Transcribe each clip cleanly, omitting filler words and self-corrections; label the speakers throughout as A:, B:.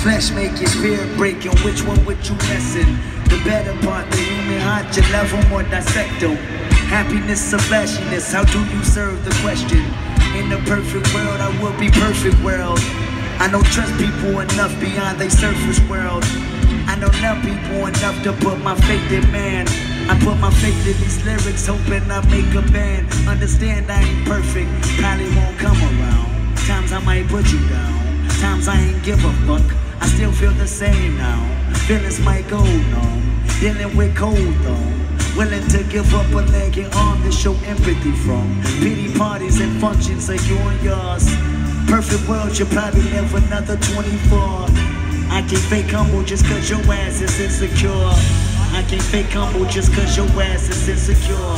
A: Flesh make your spirit breaking. Which one would you lessen? The better part, the human heart, you love them or dissect them. Happiness or flashiness, how do you serve the question? In the perfect world, I would be perfect world. I don't trust people enough beyond their surface world. I don't love people enough to put my faith in man. I put my faith in these lyrics, hoping I make a band. Understand I ain't perfect, probably won't come around. Times I might put you down, times I ain't give a fuck. I still feel the same now, feelings might go numb. Dealing with cold though, willing to give up a leg and arm to show empathy from. Pity parties and functions are you and yours. Perfect world, you probably live another 24. I can't fake humble just cause your ass is insecure. I can't fake humble just cause your ass is insecure.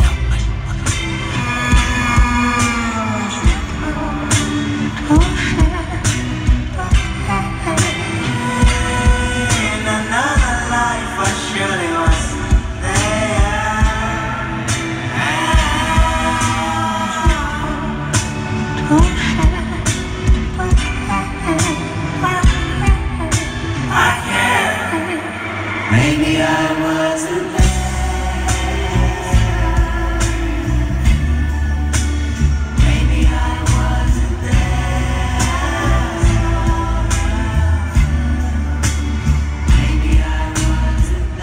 B: Maybe I wasn't there. Maybe I wasn't there. Maybe I wasn't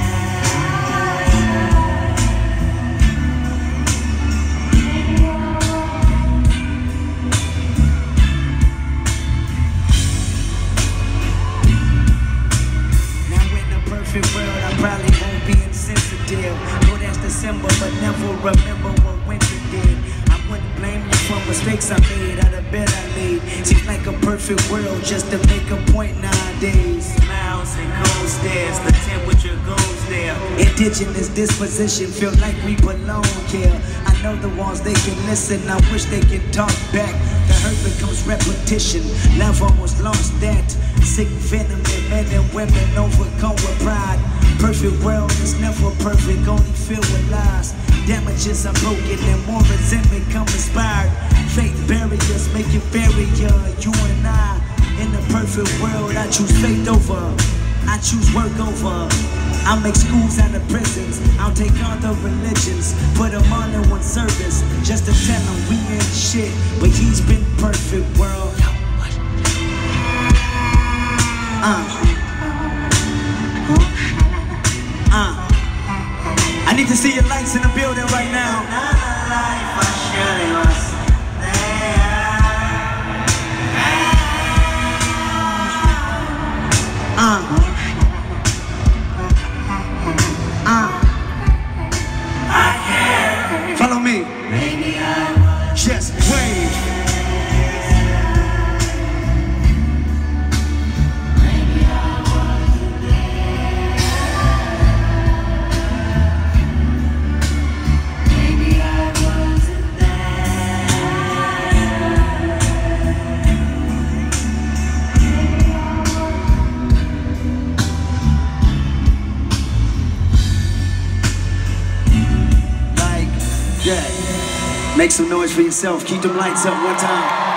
A: Perfect world, I probably won't be insensitive. Know that's December, but never remember what winter did. I wouldn't blame you for mistakes I made, out of bed I laid. Seems like a perfect world just to make a point nowadays.
B: Smiles and cold stares, the temperature goes there.
A: Indigenous disposition, feel like we belong here. I know the ones they can listen, I wish they could talk back. The hurt becomes repetition, love almost lost that. Sick venom in men and women overcome with pride. Perfect world is never perfect, only filled with lies. Damages are broken and more resentment come inspired. Faith barriers make it barrier, you and I. In the perfect world, I choose faith over, I choose work over. I'll make schools out of prisons, I'll take other religions, put them all in one service, just to tell them we ain't shit, but he's been perfect world. I need to see your lights in the building right now.
B: Another life I surely was
A: there. Follow me.
B: Maybe I was.
A: Just wave. Yeah. Make some noise for yourself. Keep them lights up one time.